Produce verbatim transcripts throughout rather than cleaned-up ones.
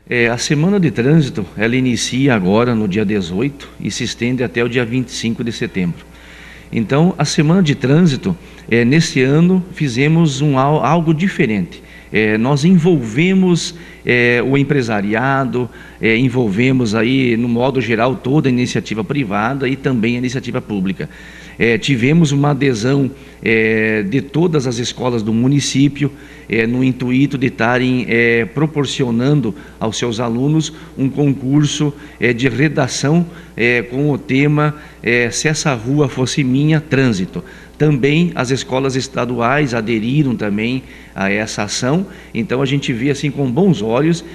É, a Semana de Trânsito, ela inicia agora no dia dezoito e se estende até o dia vinte e cinco de setembro. Então, a Semana de Trânsito, é, nesse ano, fizemos um, algo diferente. É, nós envolvemos é, o empresariado, é, envolvemos aí, no modo geral, toda a iniciativa privada e também a iniciativa pública. É, tivemos uma adesão é, de todas as escolas do município, é, no intuito de estarem é, proporcionando aos seus alunos um concurso é, de redação é, com o tema é, Se essa rua fosse minha, trânsito. Também as escolas estaduais aderiram também a essa ação, então a gente vê assim com bons olhos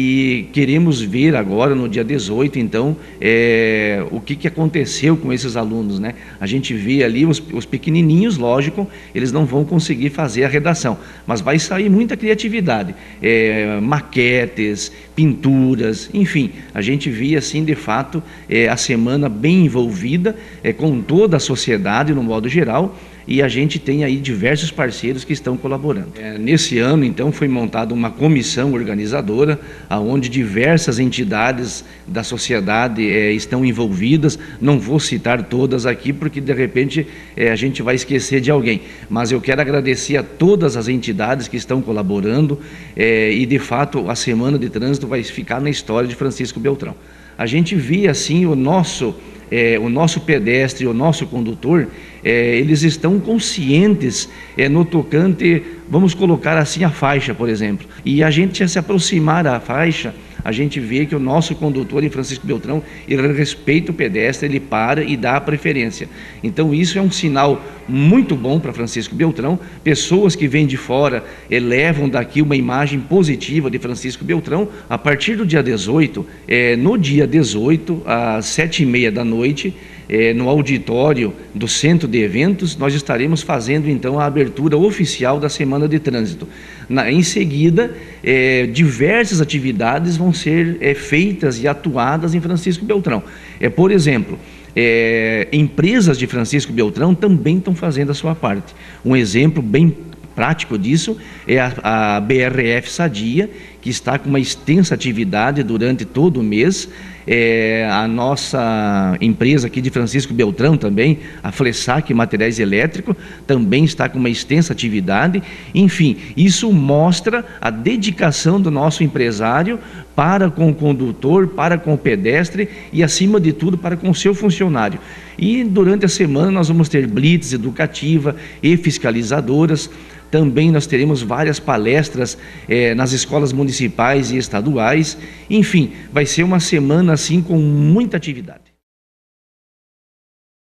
e queremos ver agora no dia dezoito, então, é, o que, que aconteceu com esses alunos, né? A gente vê ali os, os pequenininhos, lógico, eles não vão conseguir fazer a redação, mas vai sair muita criatividade, é, maquetes, pinturas, enfim, a gente vê assim de fato é, a semana bem envolvida é, com toda a sociedade no modo geral. E a gente tem aí diversos parceiros que estão colaborando. É, nesse ano, então, foi montada uma comissão organizadora, onde diversas entidades da sociedade é, estão envolvidas. Não vou citar todas aqui, porque de repente é, a gente vai esquecer de alguém. Mas eu quero agradecer a todas as entidades que estão colaborando é, e, de fato, a Semana de Trânsito vai ficar na história de Francisco Beltrão. A gente via, assim, o nosso... É, o nosso pedestre, o nosso condutor, é, eles estão conscientes é, no tocante, vamos colocar assim, a faixa, por exemplo. E a gente se aproximar da faixa, a gente vê que o nosso condutor em Francisco Beltrão, ele respeita o pedestre, ele para e dá a preferência. Então isso é um sinal muito bom para Francisco Beltrão. Pessoas que vêm de fora elevam daqui uma imagem positiva de Francisco Beltrão. A partir do dia dezoito, é, no dia dezoito, às sete e meia da noite, É, no auditório do Centro de Eventos, nós estaremos fazendo então a abertura oficial da Semana de Trânsito. Na, em seguida, é, diversas atividades vão ser é, feitas e atuadas em Francisco Beltrão. É, por exemplo, é, empresas de Francisco Beltrão também estão fazendo a sua parte. Um exemplo bem prático disso é a, a B R F Sadia, que está com uma extensa atividade durante todo o mês. É, a nossa empresa aqui de Francisco Beltrão também, a Flessac Materiais Elétricos, também está com uma extensa atividade. Enfim, isso mostra a dedicação do nosso empresário para com o condutor, para com o pedestre e, acima de tudo, para com o seu funcionário. E durante a semana nós vamos ter blitz educativa e fiscalizadoras. Também nós teremos várias palestras eh, nas escolas municipais e estaduais. Enfim, vai ser uma semana assim com muita atividade.